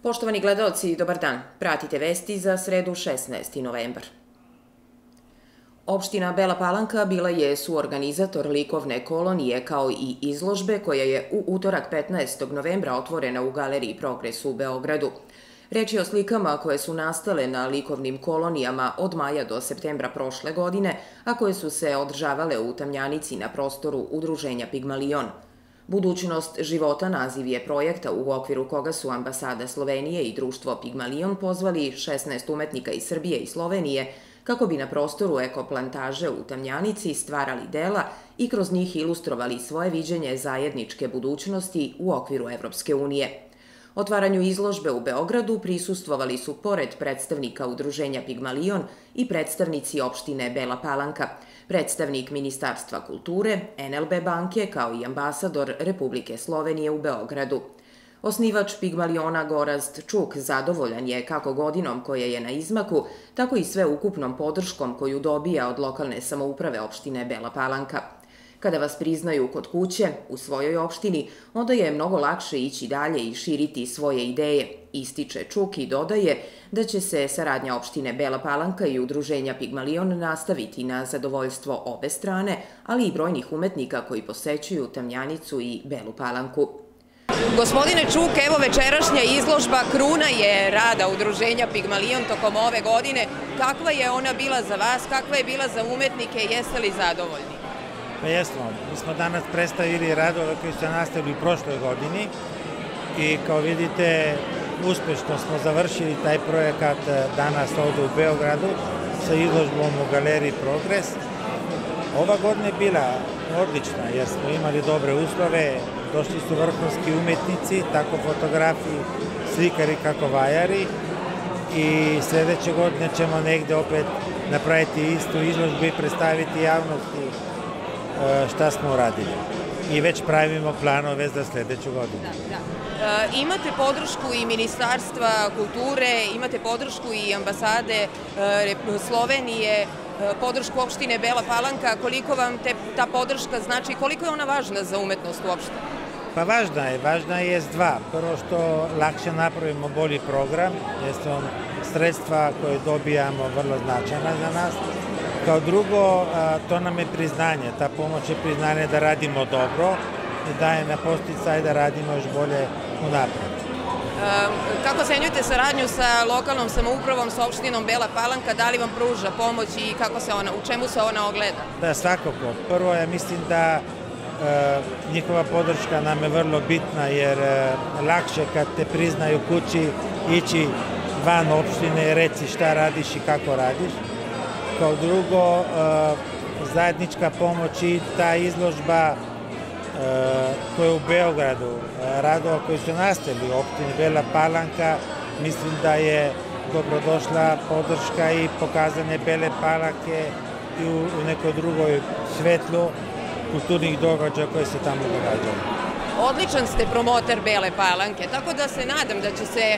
Poštovani gledaoci, dobar dan. Pratite vesti za sredu 16. novembar. Opština Bela Palanka bila je suorganizator likovne kolonije kao i izložbe koja je u utorak 15. novembra otvorena u Galeriji Progres u Beogradu. Reč je o slikama koje su nastale na likovnim kolonijama od maja do septembra prošle godine, a koje su se održavale u Tamjanici na prostoru Udruženja Pigmalion. Budućnost života naziv je projekta u okviru koga su ambasada Slovenije i društvo Pigmalion pozvali 16 umetnika iz Srbije i Slovenije kako bi na prostoru ekoplantaže u Tamjanici stvarali dela i kroz njih ilustrovali svoje viđenje zajedničke budućnosti u okviru Evropske unije. Otvaranju izložbe u Beogradu prisustvovali su pored predstavnika Udruženja Pigmalion i predstavnici opštine Bela Palanka, predstavnik Ministarstva kulture, NLB banke kao i ambasador Republike Slovenije u Beogradu. Osnivač Pigmaliona Gorazd Čuk zadovoljan je kako godinom koja je na izmaku, tako i sve ukupnom podrškom koju dobija od lokalne samouprave opštine Bela Palanka. Kada vas priznaju kod kuće, u svojoj opštini, onda je mnogo lakše ići dalje i širiti svoje ideje, ističe Čuk i dodaje da će se saradnja opštine Bela Palanka i Udruženja Pigmalion nastaviti na zadovoljstvo obe strane, ali i brojnih umetnika koji posećuju Tamjanicu i Belu Palanku. Gospodine Čuk, evo večerašnja izložba kruna je rada Udruženja Pigmalion tokom ove godine. Kakva je ona bila za vas, kakva je bila za umetnike, jeste li zadovoljni? Pa jesmo, mi smo danas predstavili radove koji su nastavili u prošloj godini i kao vidite uspešno smo završili taj projekat danas ovde u Beogradu sa izložbom u Galeriji Progres. Ova godina je bila odlična jer smo imali dobre uslove, došli su vrhunski umetnici, tako fotografi, slikari kako vajari i sledeće godine ćemo negde opet napraviti istu izložbu i predstaviti javnosti šta smo uradili. I već pravimo planove za sledeću godinu. Imate podršku i Ministarstva kulture, imate podršku i ambasade Slovenije, podršku opštine Bela Palanka. Koliko vam ta podrška znači, koliko je ona važna za umetnost uopšte? Pa važna je s dva. Prvo što lakše napravimo bolji program, jer su sredstva koje dobijamo vrlo značajna za nas. Kao drugo, to nam je priznanje, ta pomoć je priznanje da radimo dobro i daje na posticaj da radimo još bolje unapred. Kako ocenjujete saradnju sa lokalnom samoupravom, sa opštinom Bela Palanka, da li vam pruža pomoć i u čemu se ona ogleda? Da, svakako. Prvo, ja mislim da njihova podrška nam je vrlo bitna jer lakše kad te priznaju kući ići van opštine i reci šta radiš i kako radiš. Kao drugo, zajednička pomoć i ta izložba koja je u Beogradu, radova koji su nastali u opštini Bela Palanka, mislim da je dobrodošla podrška i pokazanje Bele Palanke i u nekoj drugoj svetlu kulturnih događaja koje se tamo događaju. Odličan ste promotor Bele Palanke, tako da se nadam da će se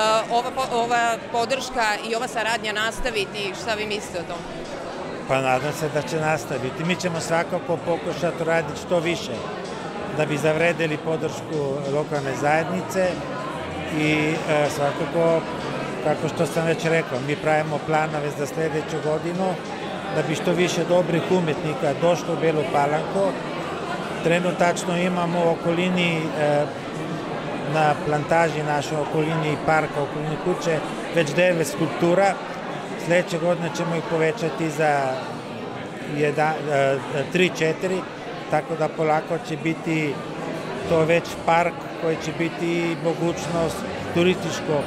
ova podrška i ova saradnja nastaviti. Šta vi mislite o tom? Pa nadam se da će nastaviti. Mi ćemo svakako pokušati raditi što više da bi zavredeli podršku lokalne zajednice i svakako, kako što sam već rekao, mi pravimo planove za sledeću godinu da bi što više dobrih umetnika došlo u Belu Palanku. Trenutačno imamo u okolini, na plantaži našoj okolini parka, okolini kuće, već 9 skulptura. Sledeće godine ćemo ih povećati za 3-4, tako da polako će biti to već park koji će biti mogućnost turističkog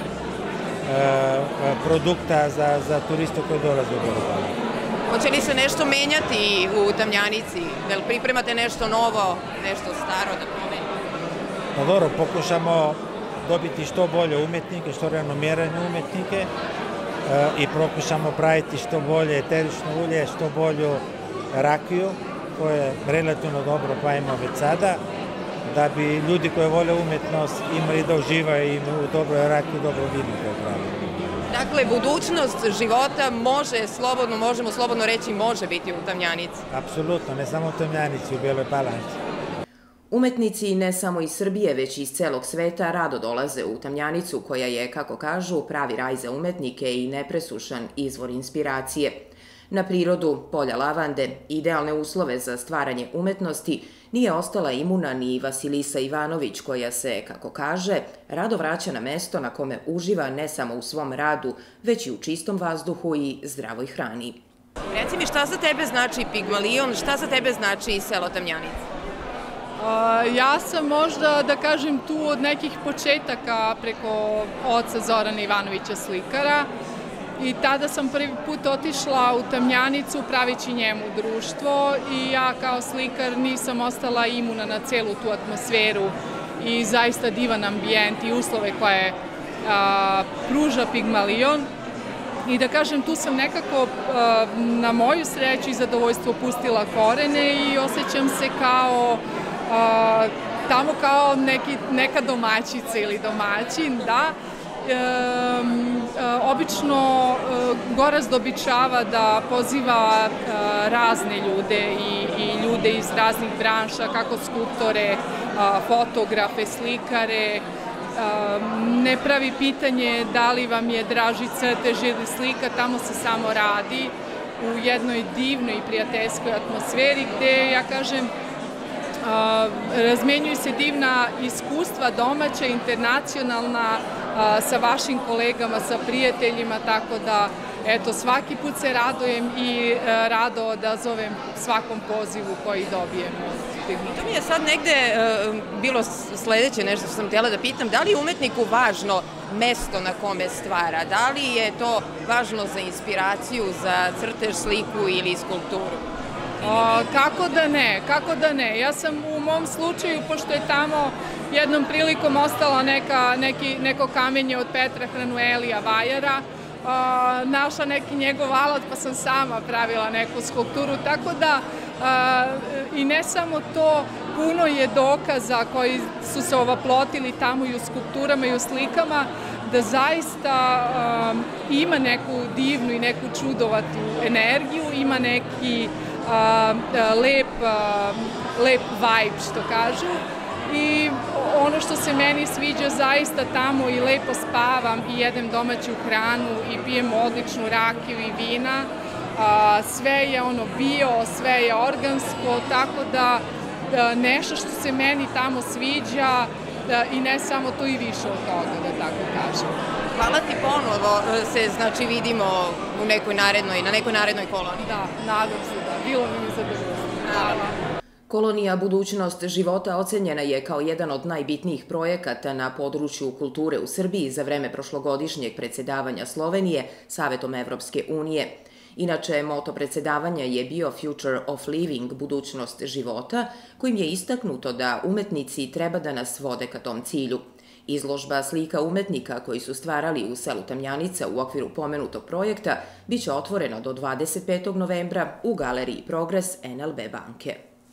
produkta za turiste koji dolaze u Belu Palanku. Hoće li se nešto menjati u Tamjanici? Da li pripremate nešto novo, nešto staro da promenite? Pa dobro, pokušamo dobiti što bolje umetnike, što renomirane umetnike i pokušamo praviti što bolje eterično ulje, što bolju rakiju, koje relativno dobro pravimo već sada, da bi ljudi koji vole umetnost imali da uživaju u dobroj rakiji, dobro vinu koje pravimo. Dakle, budućnost života možemo slobodno reći, može biti u Tamjanici. Apsolutno, ne samo u Tamjanici, u Beloj Palanci. Umetnici ne samo iz Srbije, već i iz celog sveta rado dolaze u Tamjanicu, koja je, kako kažu, pravi raj za umetnike i nepresušan izvor inspiracije. Na prirodu, polja lavande, idealne uslove za stvaranje umetnosti nije ostala imuna ni Vasilisa Ivanović, koja se, kako kaže, rado vraća na mesto na kome uživa ne samo u svom radu, već i u čistom vazduhu i zdravoj hrani. Reci mi, šta za tebe znači Pigmalion, šta za tebe znači selo Tamjanica? Ja sam možda, da kažem, tu od nekih početaka preko oca Zorana Ivanovića slikara i tada sam prvi put otišla u Tamjanicu pravići njemu društvo i ja kao slikar nisam ostala imuna na celu tu atmosferu i zaista divan ambijent i uslove koje pruža Pigmalion. I da kažem, tu sam nekako na moju sreću i zadovoljstvo pustila korene i osjećam se kao tamo kao neka domaćica ili domaćin, da. Obično Gorazd običava da poziva razne ljude i ljude iz raznih branša, kako skulptore, fotografe, slikare. Ne pravi pitanje da li vam je draži crtež ili slika, tamo se samo radi u jednoj divnoj i prijateljskoj atmosferi gde, ja kažem, razmenjuju se divna iskustva, domaća, internacionalna, sa vašim kolegama, sa prijateljima, tako da, eto, svaki put se radujem i rado odazovem svakom pozivu koji dobijemo. To mi je sad negde bilo sledeće nešto što sam htjela da pitam, da li je umetniku važno mesto na kome stvara, da li je to važno za inspiraciju, za crtež, sliku ili skulpturu? Kako da ne. Ja sam u mom slučaju, pošto je tamo jednom prilikom ostalo neko kamenje od Petra Hranuelija Vajara, našla neki njegov alat pa sam sama pravila neku skulpturu, tako da i ne samo to, puno je dokaza koji su se ovaplotili tamo i u skulpturama i u slikama, da zaista ima neku divnu i neku čudovatu energiju, ima neki lep vibe, što kažu. I ono što se meni sviđa zaista tamo, i lepo spavam i jedem domaću hranu i pijem odličnu rakiju i vina. Sve je bio, sve je organsko, tako da nešto što se meni tamo sviđa i ne samo to, i više od toga, da tako kažem. Hvala ti, ponovo se, znači, vidimo na nekoj narednoj koloniji. Da, nadam se da. Bilo mi zadovoljstvo. Hvala. Kolonija Budućnost života ocenjena je kao jedan od najbitnijih projekata na području kulture u Srbiji za vreme prošlogodišnjeg predsedavanja Slovenije Savetom Evropske unije. Inače, moto predsedavanja je bio Future of Living, budućnost života, kojim je istaknuto da umetnici treba da nas vode ka tom cilju. Izložba slika umetnika koji su stvarali u selu Tamjanica u okviru pomenutog projekta biće otvorena do 25. novembra u Galeriji Progres NLB banke.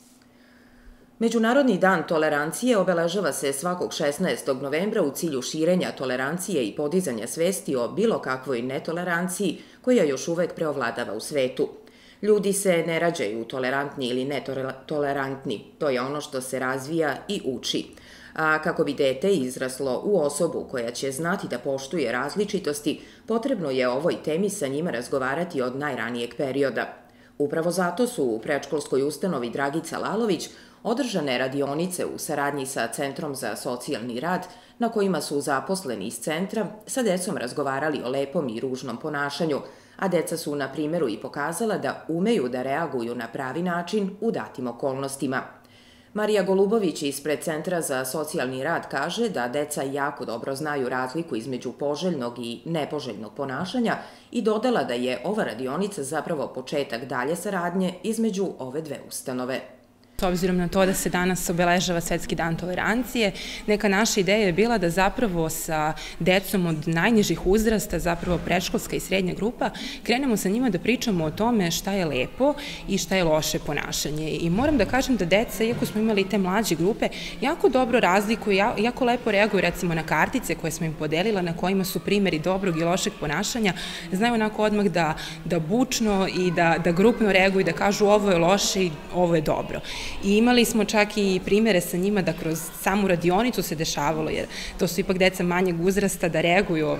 Međunarodni dan tolerancije obeležava se svakog 16. novembra u cilju širenja tolerancije i podizanja svesti o bilo kakvoj netoleranciji koja još uvek preovladava u svetu. Ljudi se ne rađaju tolerantni ili netolerantni, to je ono što se razvija i uči. A kako bi dete izraslo u osobu koja će znati da poštuje različitosti, potrebno je o ovoj temi sa njima razgovarati od najranijeg perioda. Upravo zato su u predškolskoj ustanovi Dragica Lalović održane radionice u saradnji sa Centrom za socijalni rad, na kojima su zaposleni iz centra sa decom razgovarali o lepom i ružnom ponašanju, a deca su na primjeru i pokazala da umeju da reaguju na pravi način u datim okolnostima. Marija Golubović ispred Centra za socijalni rad kaže da deca jako dobro znaju razliku između poželjnog i nepoželjnog ponašanja i dodala da je ova radionica zapravo početak dalje saradnje između ove dve ustanove. S obzirom na to da se danas obeležava Svetski dan tolerancije, neka naša ideja je bila da zapravo sa decom od najnižih uzrasta, zapravo predškolska i srednja grupa, krenemo sa njima da pričamo o tome šta je lepo i šta je loše ponašanje. I moram da kažem da deca, iako smo imali te mlađe grupe, jako dobro razlikuju, jako lepo reaguju recimo na kartice koje smo im podelila, na kojima su primjeri dobrog i lošeg ponašanja, znaju onako odmah da bučno i da grupno reaguju, da kažu ovo je loše i ovo je dobro. I imali smo čak i primere sa njima da kroz samu radionicu se dešavalo, jer to su ipak deca manjeg uzrasta, da reaguju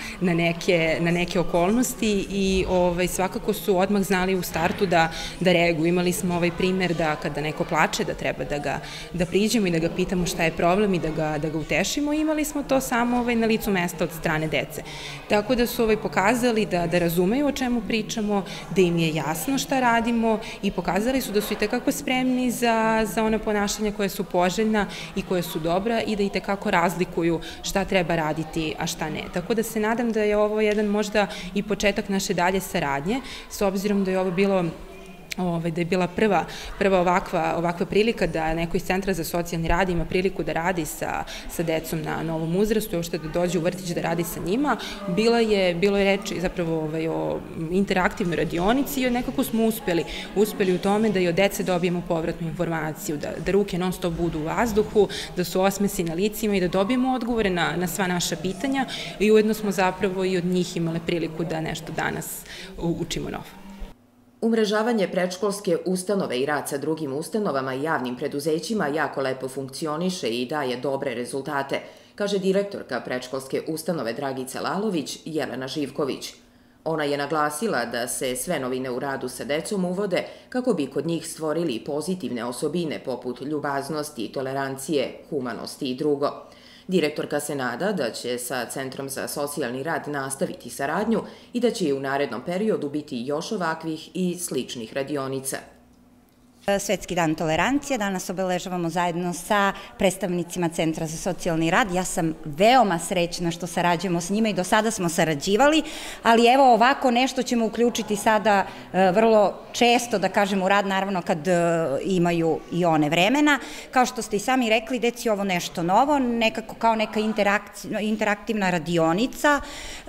na neke okolnosti i svakako su odmah znali u startu da reaguju. Imali smo ovaj primer da kada neko plače, da treba da priđemo i da ga pitamo šta je problem i da ga utešimo. Imali smo to samo na licu mesta od strane dece. Tako da su pokazali da razumeju o čemu pričamo, da im je jasno šta radimo i pokazali su da su i tekako spremni za ona ponašanja koja su poželjna i koja su dobra i da i tekako razlikuju šta treba raditi, a šta ne. Tako da se nadam da je ovo jedan možda i početak naše dalje saradnje, s obzirom da je ovo bilo da je bila prva ovakva prilika da neko iz Centra za socijalni rad ima priliku da radi sa decom na novom uzrastu, uopšte da dođe u vrtić da radi sa njima. Bilo je reči zapravo o interaktivnoj radionici i nekako smo uspeli u tome da i od dece dobijemo povratnu informaciju, da ruke non stop budu u vazduhu, da su osmesi na licima i da dobijemo odgovore na sva naša pitanja i ujedno smo zapravo i od njih imale priliku da nešto danas učimo novo. Umrežavanje predškolske ustanove i rad sa drugim ustanovama i javnim preduzećima jako lepo funkcioniše i daje dobre rezultate, kaže direktorka predškolske ustanove Dragica Lalović, Jelena Živković. Ona je naglasila da se sve novine u radu sa decom uvode kako bi kod njih stvorili pozitivne osobine poput ljubaznosti, tolerancije, humanosti i drugo. Direktorka se nada da će sa Centrom za socijalni rad nastaviti saradnju i da će i u narednom periodu biti još ovakvih i sličnih radionica. Svetski dan tolerancije danas obeležavamo zajedno sa predstavnicima Centra za socijalni rad. Ja sam veoma srećna što sarađujemo s njima i do sada smo sarađivali, ali evo ovako nešto ćemo uključiti sada vrlo često, da kažem, u rad, naravno kad imaju i one vremena. Kao što ste i sami rekli, deci ovo nešto novo, nekako kao neka interaktivna radionica.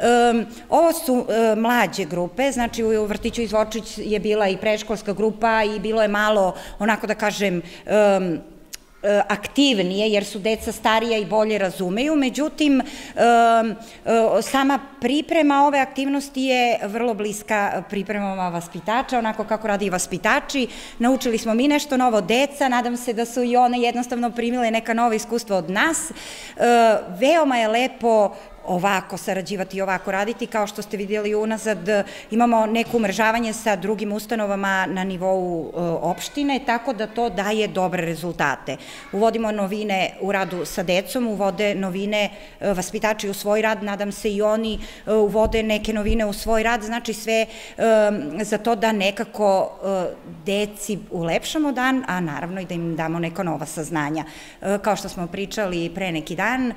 Ovo su mlađe grupe, znači u vrtiću Izvorčić je bila i predškolska grupa i bilo je malo onako da kažem aktivnije, jer su deca starija i bolje razumeju, međutim sama priprema ove aktivnosti je vrlo bliska pripremama vaspitača, onako kako radi i vaspitači. Naučili smo mi nešto novo, deca, nadam se da su i one jednostavno primile neka nova iskustva od nas. Veoma je lepo ovako sarađivati i ovako raditi. Kao što ste vidjeli unazad, imamo neko umrežavanje sa drugim ustanovama na nivou opštine, tako da to daje dobre rezultate. Uvodimo novine u radu sa decom, uvode novine vaspitači u svoj rad, nadam se i oni uvode neke novine u svoj rad, znači sve za to da nekako deci ulepšamo dan, a naravno i da im damo neka nova saznanja. Kao što smo pričali pre neki dan,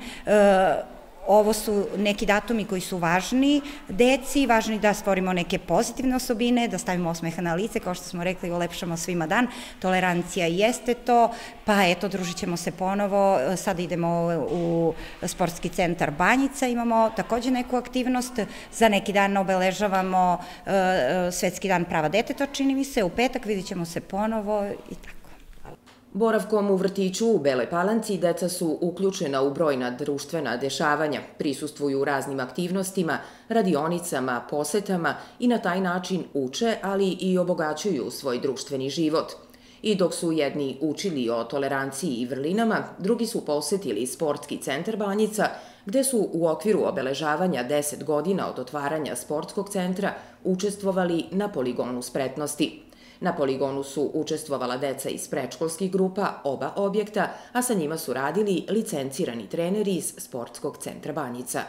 ovo su neki datumi koji su važni deci, važni da stvorimo neke pozitivne osobine, da stavimo osmeha na lice, kao što smo rekli, ulepšamo svima dan. Tolerancija jeste to, pa eto, družit ćemo se ponovo. Sada idemo u sportski centar Banjica, imamo takođe neku aktivnost. Za neki dan obeležavamo Svetski dan prava deteta, čini mi se, u petak vidit ćemo se ponovo i tako. Boravkom u vrtiću u Beloj Palanci deca su uključena u brojna društvena dešavanja, prisustvuju raznim aktivnostima, radionicama, posetama i na taj način uče, ali i obogaćuju svoj društveni život. I dok su jedni učili o toleranciji i vrlinama, drugi su posetili sportski centar Banjica, gde su u okviru obeležavanja 10 godina od otvaranja sportskog centra učestvovali na poligonu spretnosti. Na poligonu su učestvovala deca iz predškolskih grupa oba objekta, a sa njima su radili licencirani treneri iz Sportskog centra Banjica.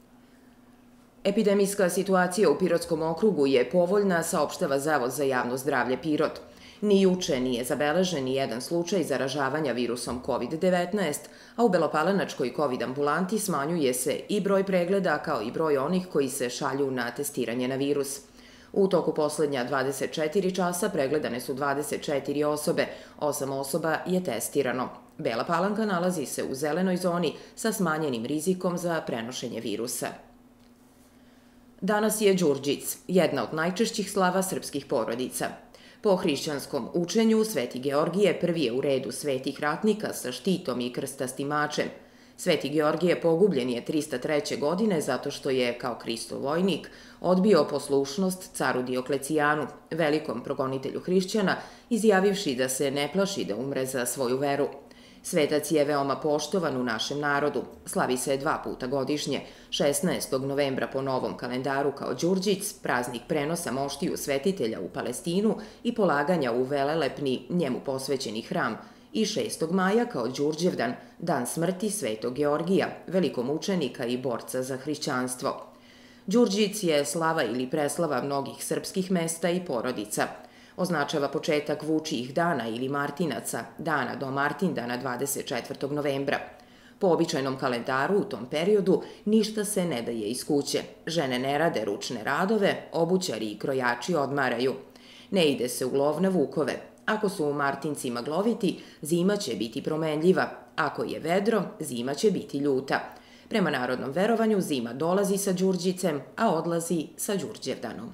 Epidemijska situacija u Pirotskom okrugu je povoljna, saopštava Zavod za javno zdravlje Pirot. Ni juče nije zabeležen ni jedan slučaj zaražavanja virusom COVID-19, a u Belopalanačkoj COVID ambulanti smanjuje se i broj pregleda kao i broj onih koji se šalju na testiranje na virus. U toku poslednja 24 časa pregledane su 24 osobe, 8 osoba je testirano. Bela Palanka nalazi se u zelenoj zoni sa smanjenim rizikom za prenošenje virusa. Danas je Đurđic, jedna od najčešćih slava srpskih porodica. Po hrišćanskom učenju, Sveti Georgije prvi je u redu svetih ratnika sa štitom i krstastim mačem. Sveti Georgije pogubljen je 303. godine zato što je, kao Hristov vojnik, odbio poslušnost caru Dioklecijanu, velikom progonitelju hrišćana, izjavivši da se ne plaši da umre za svoju veru. Svetac je veoma poštovan u našem narodu. Slavi se 2 puta godišnje, 16. novembra po novom kalendaru kao Đurđic, praznik prenosa moštiju svetitelja u Palestinu i polaganja u velelepni njemu posvećeni hram, i 6. maja kao Đurđevdan, dan smrti Svetog Georgija, velikomučenika i borca za hrišćanstvo. Đurđic je slava ili preslava mnogih srpskih mesta i porodica. Označava početak vučijih dana ili martinaca, dana do Martindana 24. novembra. Po običajnom kalendaru u tom periodu ništa se ne daje iz kuće. Žene ne rade ručne radove, obućari i krojači odmaraju. Ne ide se u lov na vukove. Ako su u martinci magloviti, zima će biti promenljiva. Ako je vedro, zima će biti ljuta. Prema narodnom verovanju, zima dolazi sa Đurđicem, a odlazi sa Đurđevdanom.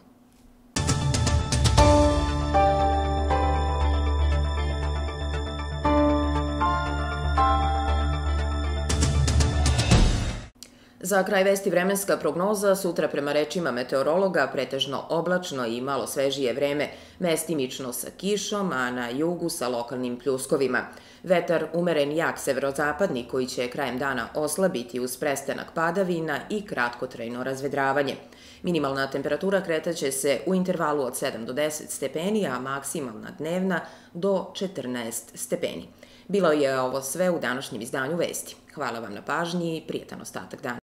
Za kraj vesti vremenska prognoza, sutra prema rečima meteorologa pretežno oblačno i malo svežije vreme, mestimično sa kišom, a na jugu sa lokalnim pljuskovima. Vetar umeren jak severozapadni koji će krajem dana oslabiti uz prestanak padavina i kratkotrajno razvedravanje. Minimalna temperatura kretaće se u intervalu od 7 do 10 stepeni, a maksimalna dnevna do 14 stepeni. Bilo je ovo sve u današnjem izdanju Vesti. Hvala vam na pažnji i prijetan ostatak dana.